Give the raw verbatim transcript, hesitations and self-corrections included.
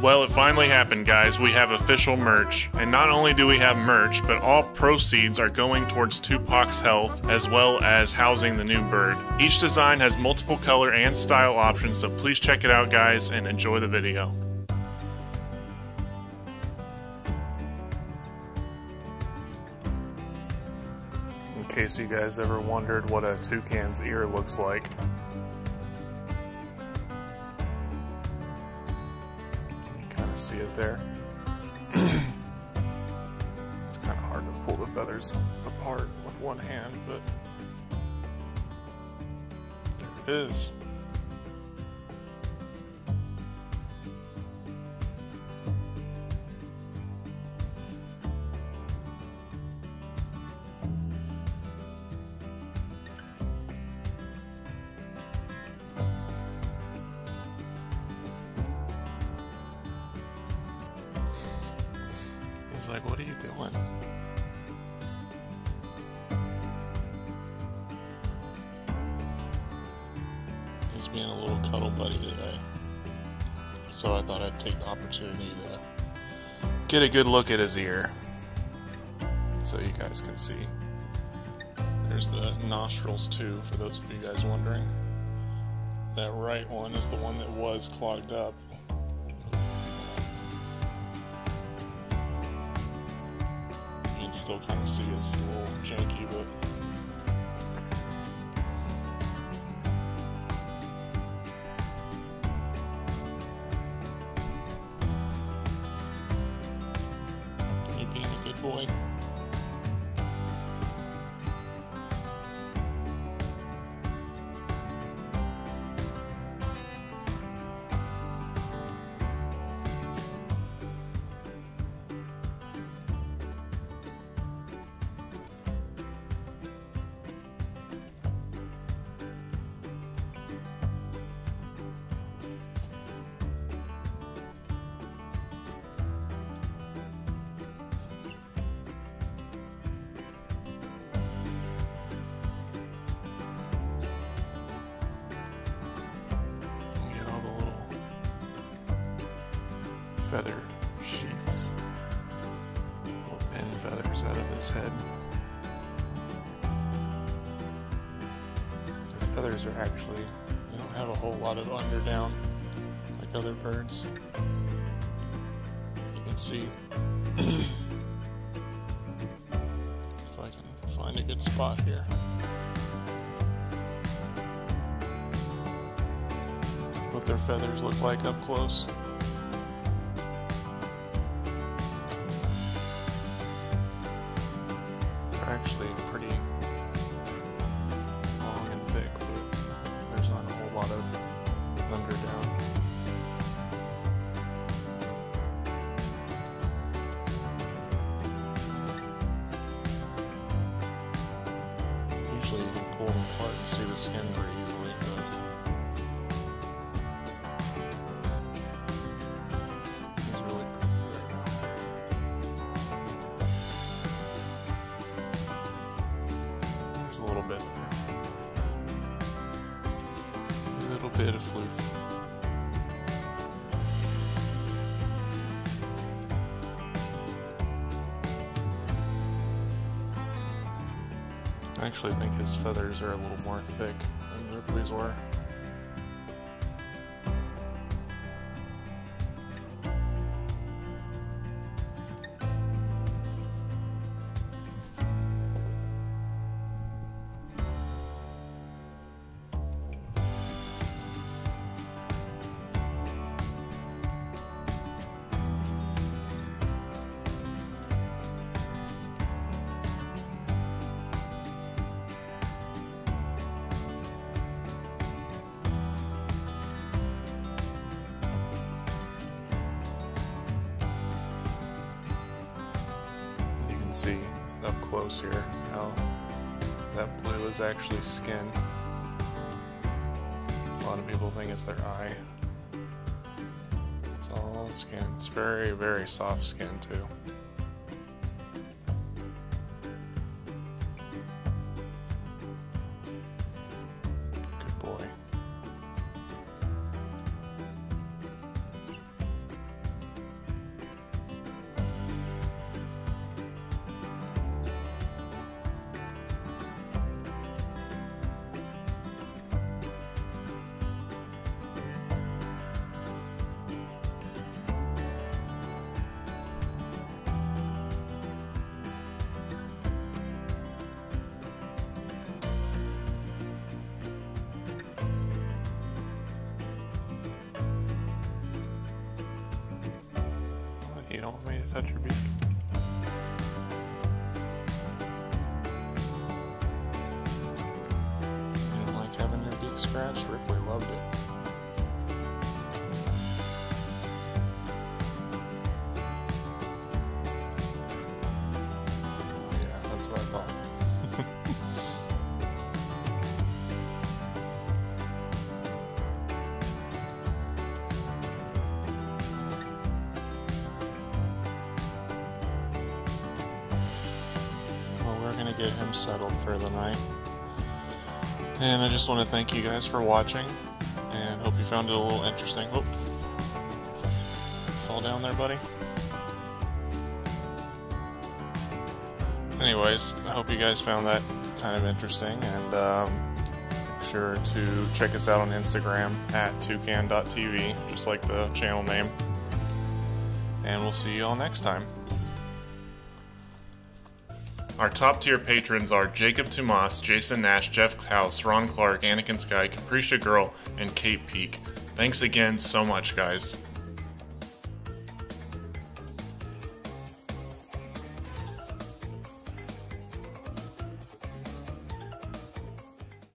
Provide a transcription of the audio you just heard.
Well, it finally happened, guys. We have official merch. And not only do we have merch, but all proceeds are going towards Tupac's health, as well as housing the new bird. Each design has multiple color and style options, so please check it out, guys, and enjoy the video. In case you guys ever wondered what a toucan's ear looks like. See it there. It's kind of hard to pull the feathers apart with one hand, but there it is. He's like, what are you doing? He's being a little cuddle buddy today. So I thought I'd take the opportunity to get a good look at his ear. So you guys can see. There's the nostrils too, for those of you guys wondering. That right one is the one that was clogged up. Still kind of see it's a little janky, but you being a good boy. Feather sheaths, little pin feathers out of his head. The feathers are actually, they don't have a whole lot of underdown like other birds. You can see if I can find a good spot here. What their feathers look like up close. Actually pretty long and thick, but there's not a whole lot of underdown. Usually you can pull them apart and see the skin pretty easily, but he's really pretty right now. A little bit, a little bit of floof. I actually think his feathers are a little more thick than Ripley's were. See up close here how that blue is actually skin. A lot of people think it's their eye. It's all skin. It's very, very soft skin too. Good boy. You don't want me to touch your beak? You don't like having your beak scratched? Ripley loved it. Oh yeah, that's what I thought. We're going to get him settled for the night. And I just want to thank you guys for watching, and hope you found it a little interesting. Oh, fall down there, buddy. Anyways, I hope you guys found that kind of interesting, and um, make sure to check us out on Instagram at toucan dot t v, just like the channel name. And we'll see you all next time. Our top tier patrons are Jacob Tomas, Jason Nash, Jeff House, Ron Clark, Anakin Sky, Capricia Girl, and Kate Peak. Thanks again so much, guys.